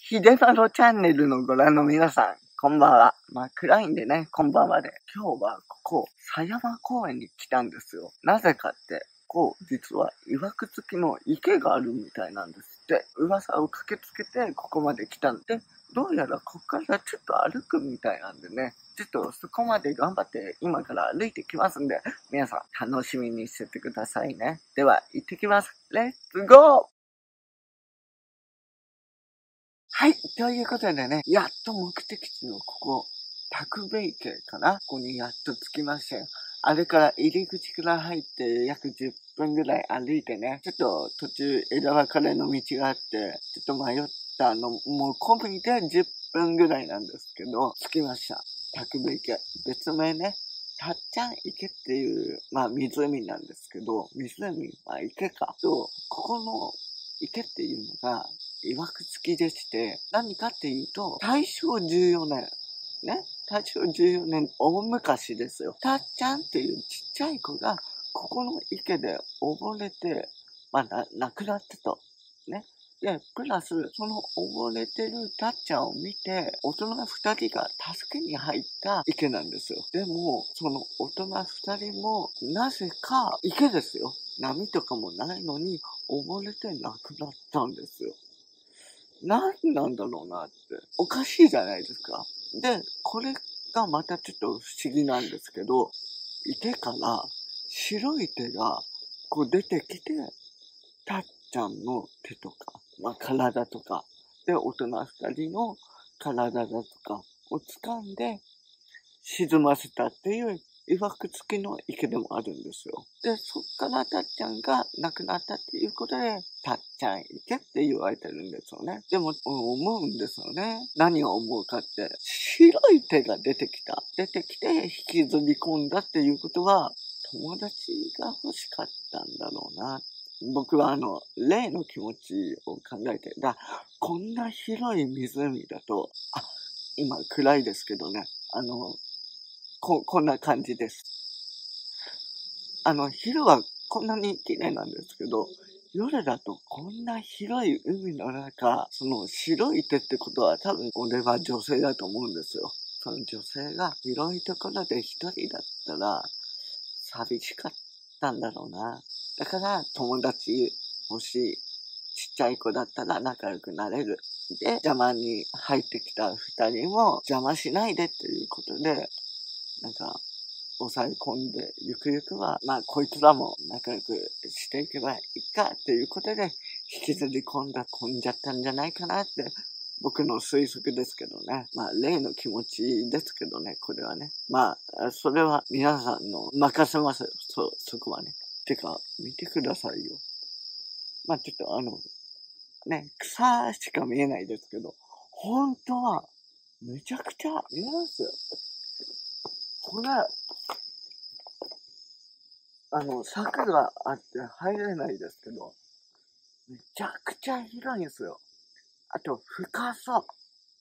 ひでまろチャンネルのご覧の皆さん、こんばんは。暗いんでね、こんばんはで。今日はここ、狭山公園に来たんですよ。なぜかって、実は、曰く付きの池があるみたいなんですって。噂を駆けつけて、ここまで来たんで、どうやらここからちょっと歩くみたいなんでね、ちょっとそこまで頑張って今から歩いてきますんで、皆さん楽しみにしててくださいね。では、行ってきます。レッツゴー！はい。ということでね、やっと目的地のここ、拓米池かな？ここにやっと着きましたよ。あれから入り口から入って約10分ぐらい歩いてね、ちょっと途中枝分かれの道があって、ちょっと迷ったの、もう込みで10分ぐらいなんですけど、着きました。拓米池。別名ね、たっちゃん池っていう、湖なんですけど、池か。と、ここの池っていうのが、曰く付きでして、何かっていうと、大正14年。ね。大正14年、大昔ですよ。たっちゃんっていうちっちゃい子が、ここの池で溺れて、亡くなったと。ね。で、プラス、その溺れてるたっちゃんを見て、大人二人が助けに入った池なんですよ。でも、その大人二人も、なぜか、池ですよ。波とかもないのに、溺れて亡くなったんですよ。何なんだろうなって。おかしいじゃないですか。で、これがまたちょっと不思議なんですけど、池から白い手がこう出てきて、たっちゃんの手とか、体とか、で、大人二人の体だとかを掴んで沈ませたっていう曰く付きの池でもあるんですよ。で、そっからたっちゃんが亡くなったっていうことで、たっちゃん池って言われてるんですよね。でも、思うんですよね。何を思うかって、白い手が出てきた。出てきて引きずり込んだっていうことは、友達が欲しかったんだろうな。僕は霊の気持ちを考えて、こんな広い湖だと、今暗いですけどね、こんな感じです。昼はこんなに綺麗なんですけど、夜だとこんな広い海の中、その白い手ってことは多分俺は女性だと思うんですよ。その女性が広いところで一人だったら寂しかったんだろうな。だから友達欲しい。ちっちゃい子だったら仲良くなれる。で、邪魔に入ってきた二人も邪魔しないでっていうことで、抑え込んで、ゆくゆくは、こいつらも仲良くしていけばいいかっていうことで、引きずり込んじゃったんじゃないかなって、僕の推測ですけどね。例の気持ちですけどね、これはね。それは皆さんの任せますよ。そこはね。てか、見てくださいよ。ちょっと草しか見えないですけど、本当は、めちゃくちゃ見えますよ。これ、柵があって入れないですけど、めちゃくちゃ広いんですよ。あと、深そう。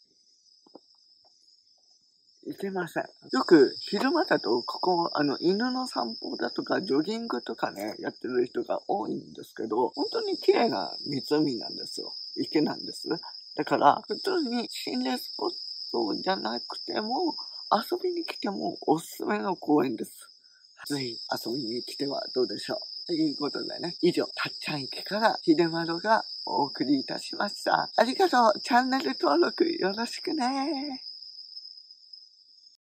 いけません。よく、昼間だと、ここ、犬の散歩だとか、ジョギングとかね、やってる人が多いんですけど、本当に綺麗な湖なんですよ。池なんです。だから、普通に心霊スポットじゃなくても、遊びに来てもおすすめの公園です。ぜひ遊びに来てはどうでしょう。ということでね、以上、たっちゃん池からひでまろがお送りいたしました。ありがとう。チャンネル登録よろしくね。